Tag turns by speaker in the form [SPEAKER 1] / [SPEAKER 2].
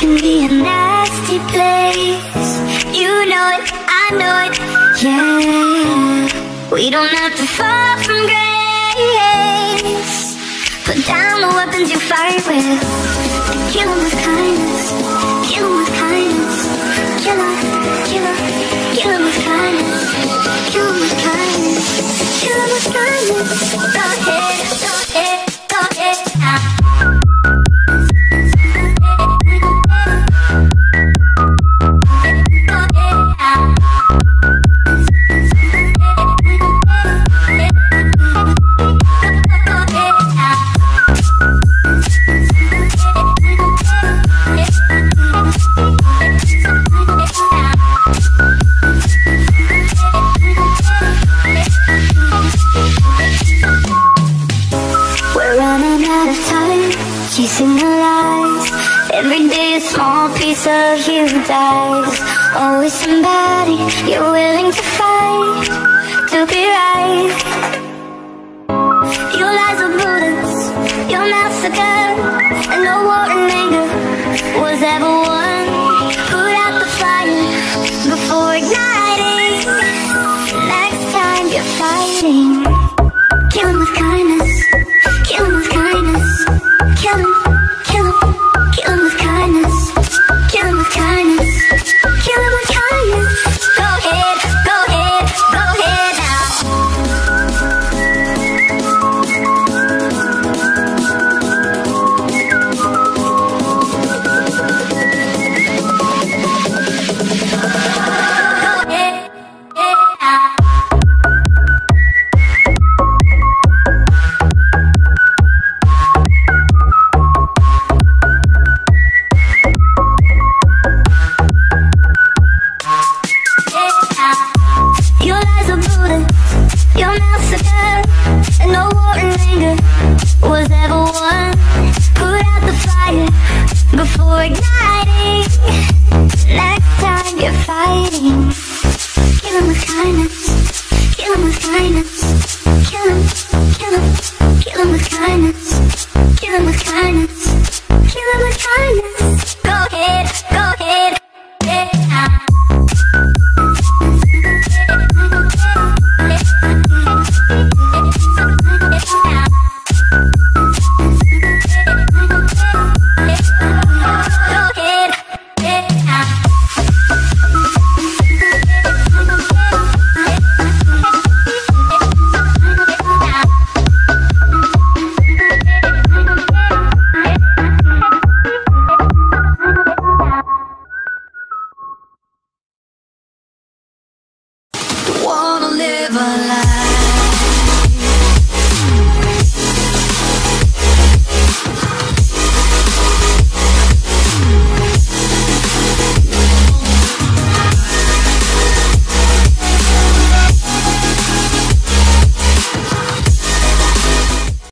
[SPEAKER 1] can be a nasty place. You know it, I know it, yeah. We don't have to fall from grace. Put down the weapons you fight with. Kill 'em with kindness. Kill 'em with kindness. Kill 'em, kill 'em, kill 'em with kindness. Kill 'em with kindness. Kill 'em with kindness. Go ahead, go ahead, go ahead now. Chasing the lies. Every day a small piece of you dies. Always somebody you're willing to fight to be right. Your lies are bullets, your mouth's a gun, and no war and anger was ever won. Put out the fire before igniting. Next time you're fighting, kill 'em with kindness. Kill 'em with kindness. Kill 'em, kill 'em, kill 'em with kindness. Kill 'em with kindness. Kill 'em with kindness. Go ahead, go ahead, go ahead now. Go ahead, now. Your lies are bullets, your mouth's a gun, and no war and anger was ever won. Put out the fire before igniting. Next time you're fighting, kill 'em with kindness. Kill 'em with kindness. Kill 'em, kill 'em, kill 'em with kindness. Kill 'em with kindness. Kill 'em with kindness. Go